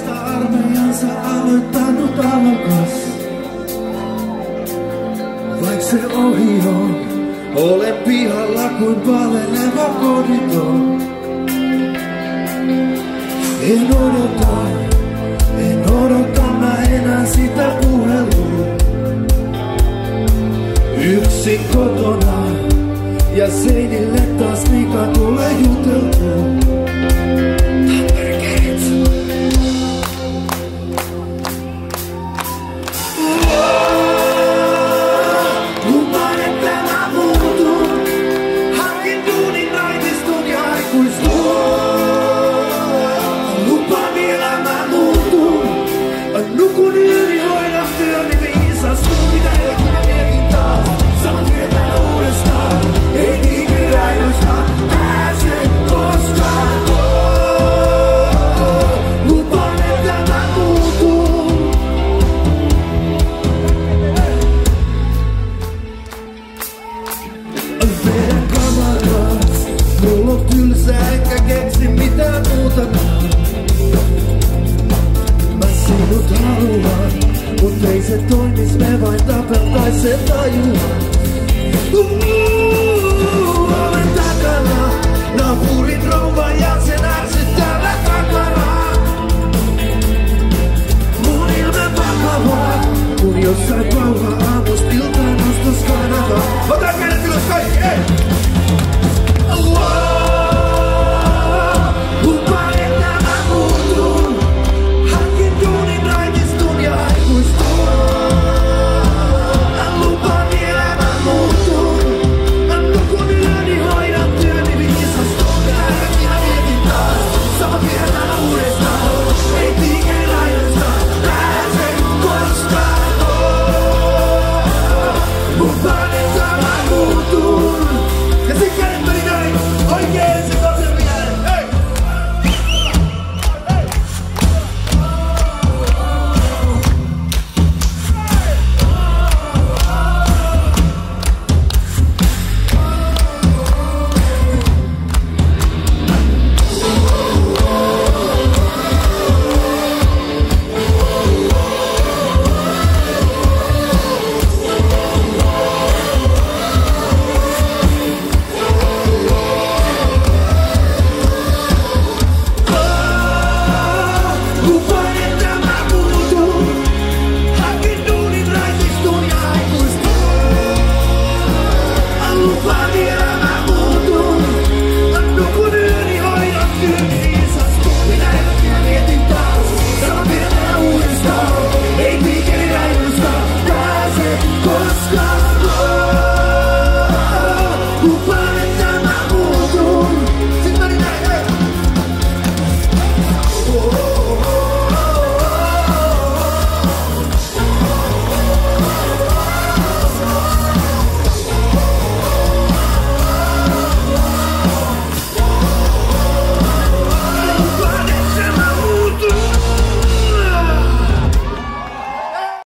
vasta armeijansa aloittanut alokas. Vaik se ohi on, olen pihalla kuin paleleva koditon. En odota mä enää sitä puhelua. Yksin kotona ja seinille taas mikä tulee juteltua. Lupaan, että mä muutun. Hankin duunin, naitistun ja aikuistun. Lupaan vielä mä muutun. Nukun yli, hoidan työni viisastun. Mitä elämä mietin taas? Saman tietää uudestaan. Ei niinkään joskaan pääse koskaan. Lupaan, että mä muutun. Vedän kamaras. Mulla on tylsää enkä keksi mitään muutakaan. Mä sinut haluan, mut ei se toimis, me vain tapeltais sen tajuan.